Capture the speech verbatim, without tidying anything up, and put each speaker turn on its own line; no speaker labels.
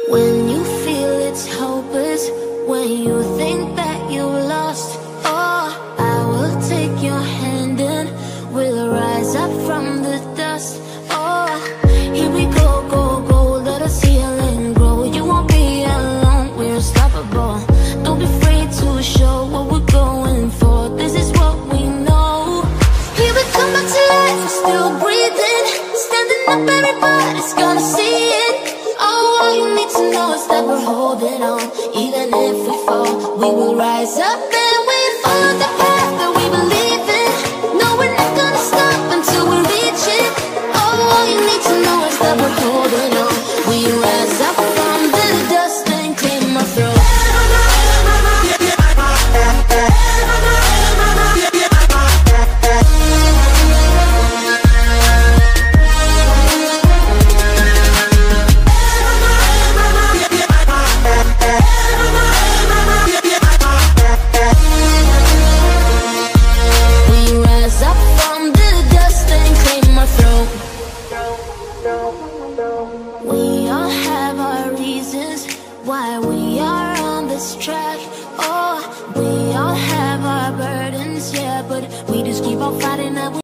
When you feel it's hopeless, when you think that you lost, oh, I will take your hand and we'll rise up from the dust. Oh, here we go, go, go, let us heal and grow. You won't be alone, we're unstoppable. Don't be afraid to show what we're going for. This is what we know. Here we come back to life, we're still breathing. Standing up, everybody's gonna see it. Oh, all you need to know is that we're holding on. Even if we fall, we will rise up and we follow the path that we believe in. No, we're not gonna stop until we reach it. Oh, all you need to know is that we're holding on. We rise up from the dust and clear my throat. We all have our reasons why we are on this track. Oh, we all have our burdens, yeah, but we just keep on fighting that.